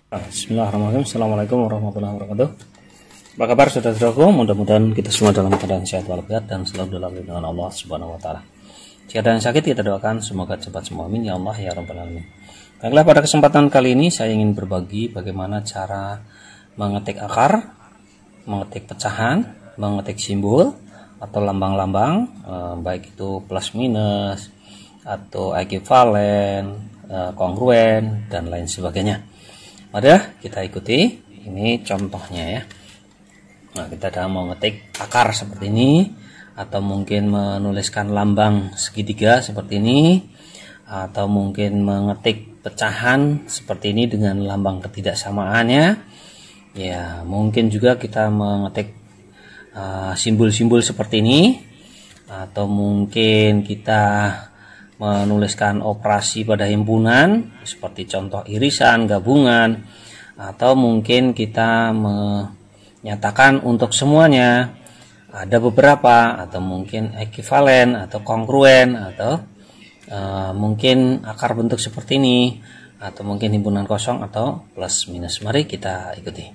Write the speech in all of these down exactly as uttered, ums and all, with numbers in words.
Bismillahirrahmanirrahim. Assalamualaikum warahmatullahi wabarakatuh. Apa kabar saudara-saudaraku? Mudah-mudahan kita semua dalam keadaan sehat walafiat dan selalu dalam lindungan Allah Subhanahu wa taala. Jika ada yang sakit kita doakan semoga cepat sembuh, amin ya Allah ya rabbal alamin. Baiklah, pada kesempatan kali ini saya ingin berbagi bagaimana cara mengetik akar, mengetik pecahan, mengetik simbol atau lambang-lambang, eh, baik itu plus minus atau ekivalen, eh, kongruen dan lain sebagainya. Mari kita ikuti, ini contohnya ya. Nah, kita ada mau ngetik akar seperti ini, atau mungkin menuliskan lambang segitiga seperti ini, atau mungkin mengetik pecahan seperti ini dengan lambang ketidaksamaannya. Ya, mungkin juga kita mengetik simbol-simbol uh, seperti ini, atau mungkin kita menuliskan operasi pada himpunan seperti contoh irisan, gabungan, atau mungkin kita menyatakan untuk semuanya, ada beberapa, atau mungkin ekivalen atau kongruen, atau uh, mungkin akar bentuk seperti ini, atau mungkin himpunan kosong atau plus minus. Mari kita ikuti.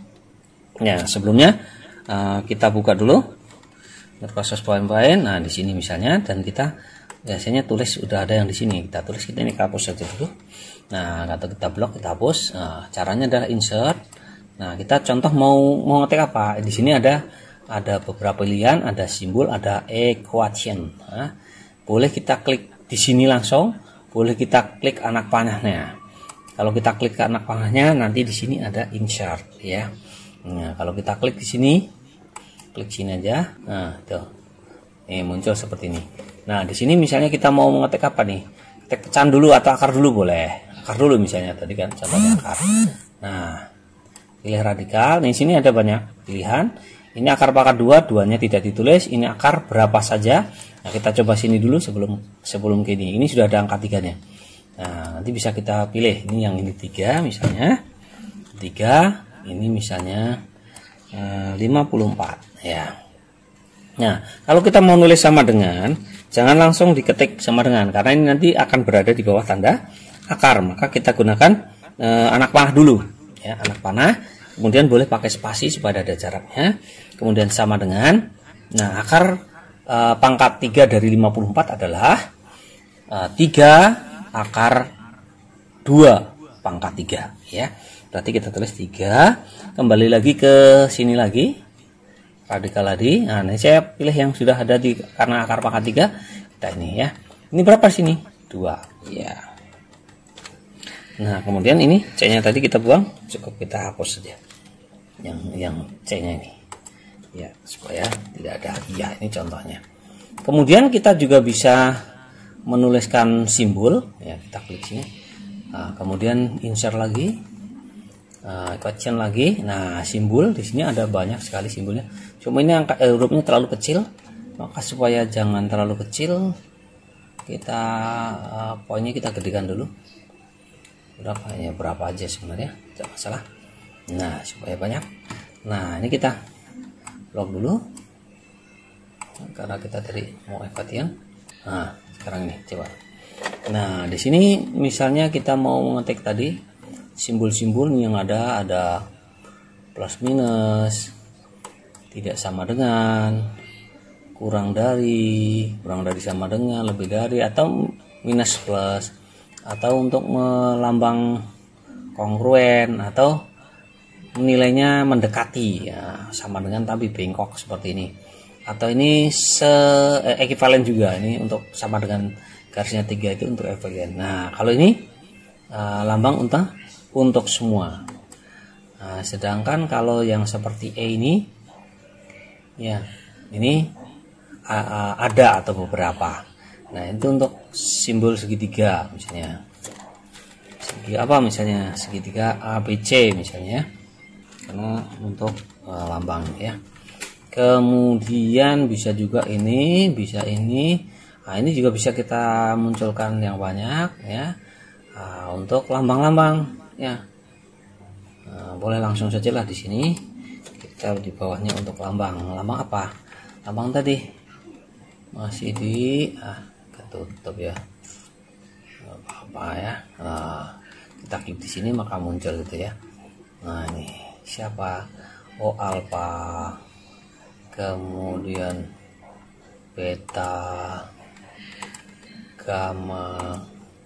Ya, sebelumnya uh, kita buka dulu proses poin-poin. Nah, di sini misalnya, dan kita biasanya tulis udah ada yang di sini, kita tulis, kita ini hapus saja dulu. Nah, atau kita blok, kita hapus. Nah, caranya adalah insert. Nah, kita contoh mau mau ngetik apa? Di sini ada ada beberapa pilihan, ada simbol, ada equation. Nah, boleh kita klik di sini langsung, boleh kita klik anak panahnya. Kalau kita klik ke anak panahnya, nanti di sini ada insert ya. Nah, kalau kita klik di sini, klik sini aja. Nah, tuh. Ini muncul seperti ini. Nah, di sini misalnya kita mau mengetik apa nih? Ketik pecahan dulu atau akar dulu boleh. Akar dulu misalnya tadi kan contohnya akar. Nah, pilih radikal. Nah, di sini ada banyak pilihan. Ini akar pangkat dua, duanya tidak ditulis. Ini akar berapa saja. Nah, kita coba sini dulu sebelum sebelum ke ini. Ini sudah ada angka tiganya. Nah, nanti bisa kita pilih. Ini yang ini tiga misalnya. Tiga. Ini misalnya eh, lima puluh empat. Ya. Nah, kalau kita mau nulis sama dengan, jangan langsung diketik sama dengan, karena ini nanti akan berada di bawah tanda akar. Maka kita gunakan e, anak panah dulu, ya, anak panah. Kemudian boleh pakai spasi supaya ada jaraknya. Kemudian sama dengan. Nah, akar e, pangkat tiga dari lima puluh empat adalah e, tiga akar dua pangkat tiga, ya. Berarti kita tulis tiga. Kembali lagi ke sini lagi. Radikal tadi. Nah, ini saya pilih yang sudah ada di karena akar pangkat tiga. Kita ini ya. Ini berapa sini? dua. Ya. Nah, kemudian ini C-nya tadi kita buang, cukup kita hapus saja. Yang yang C-nya ini. Ya, supaya tidak ada. Ya, ini contohnya. Kemudian kita juga bisa menuliskan simbol, ya, kita klik sini. Nah, kemudian insert lagi. Nah, equation lagi. Nah, simbol di sini ada banyak sekali simbolnya. Cuma ini angka eh, hurufnya terlalu kecil, maka supaya jangan terlalu kecil, kita uh, poinnya kita gedekan dulu. Berapa ya? Berapa aja sebenarnya, tidak masalah. Nah, supaya banyak. Nah, ini kita blok dulu, karena kita tadi mau equation. Nah, sekarang ini coba. Nah, di sini misalnya kita mau mengetik tadi simbol-simbol yang ada, ada plus minus, tidak sama dengan, kurang dari, kurang dari sama dengan, lebih dari, atau minus plus, atau untuk melambang kongruen, atau nilainya mendekati, ya, sama dengan tapi bengkok seperti ini, atau ini se eh, ekivalen juga, ini untuk sama dengan garisnya tiga itu untuk ekivalen. Nah, kalau ini uh, lambang untuk untuk semua. Nah, sedangkan kalau yang seperti E ini, ya, ini uh, ada atau beberapa. Nah, itu untuk simbol segitiga misalnya. Segitiga apa misalnya? Segitiga A B C misalnya. Karena untuk uh, lambang ya. Kemudian bisa juga ini, bisa ini. Nah, ini juga bisa kita munculkan yang banyak ya. Uh, untuk lambang-lambang ya. Nah, boleh langsung saja lah di sini. Kita di bawahnya untuk lambang. Lambang apa? Lambang tadi masih di ah ketutup ya. Apa-apa ya. Nah, kita klik di sini maka muncul gitu ya. Nah ini siapa? O alpha, kemudian beta, gamma,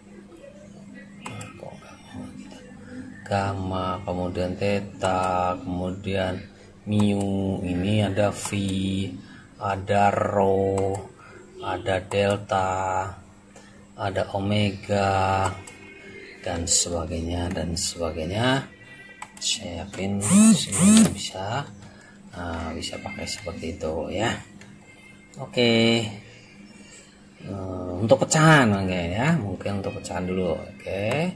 gamma, kemudian theta, kemudian mu, ini ada v, ada rho, ada delta, ada omega, dan sebagainya dan sebagainya. Saya yakin semuanya bisa uh, bisa pakai seperti itu ya. Oke, uh, untuk pecahan oke ya, mungkin untuk pecahan dulu. Oke,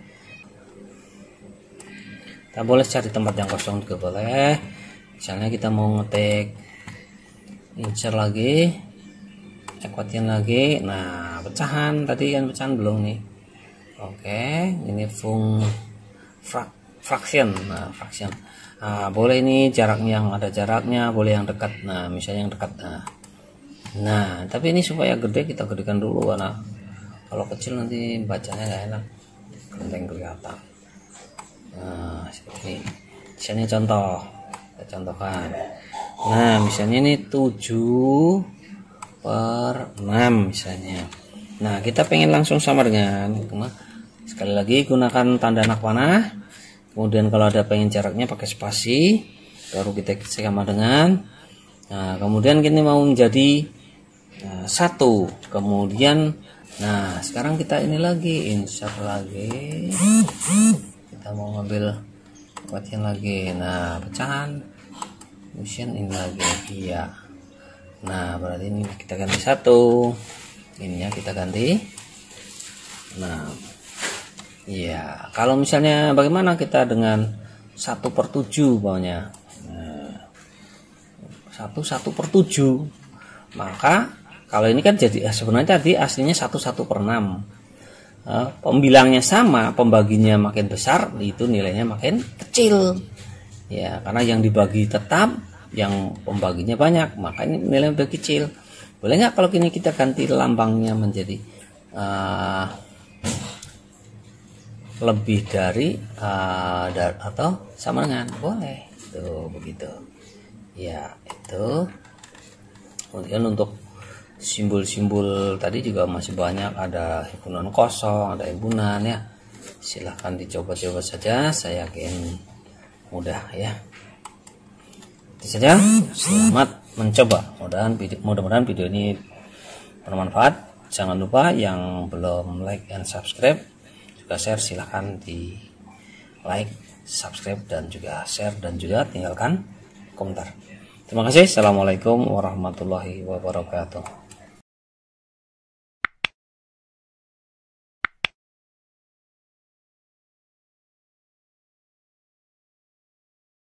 kita boleh cari tempat yang kosong juga boleh. Misalnya kita mau ngetik insert lagi, equation lagi. Nah, pecahan tadi kan pecahan belum nih. Oke, ini fung frak, fraction. Nah, fraction. Nah, boleh ini jaraknya yang ada jaraknya, boleh yang dekat. Nah, misalnya yang dekat. Nah, nah tapi ini supaya gede kita gedekan dulu karena kalau kecil nanti bacanya nggak enak, kelenteng kelihatan. Nah, seperti ini. Misalnya contoh, kita contohkan. Nah, misalnya ini tujuh per enam misalnya. Nah, kita pengen langsung sama dengan, sekali lagi gunakan tanda anak panah. Kemudian kalau ada pengen jaraknya pakai spasi, baru kita sama dengan. Nah, kemudian kita mau menjadi nah, satu. Kemudian, nah sekarang kita ini lagi insert lagi. Kita mau ngambil pecahan lagi. Nah, pecahan mission ini lagi. Iya. Nah, berarti ini kita ganti satu. Ininya kita ganti. Nah, iya. Kalau misalnya bagaimana kita dengan satu per tujuh bawahnya? Nah, satu satu per tujuh. Maka kalau ini kan jadi sebenarnya tadi aslinya satu satu per enam. Uh, pembilangnya sama, pembaginya makin besar, itu nilainya makin kecil. Ya, karena yang dibagi tetap, yang pembaginya banyak, maka ini nilainya lebih kecil. Boleh nggak kalau kini kita ganti lambangnya menjadi uh, lebih dari uh, dar, atau sama dengan? Boleh. Tuh begitu. Ya, itu. Kemudian untuk simbol-simbol tadi juga masih banyak, ada himpunan kosong, ada himpunan ya. Silahkan dicoba-coba saja, saya yakin mudah ya. Itu saja, selamat mencoba. Mudah-mudahan video, mudah-mudahan video ini bermanfaat. Jangan lupa yang belum like and subscribe juga share, silahkan di like, subscribe dan juga share dan juga tinggalkan komentar. Terima kasih. Assalamualaikum warahmatullahi wabarakatuh.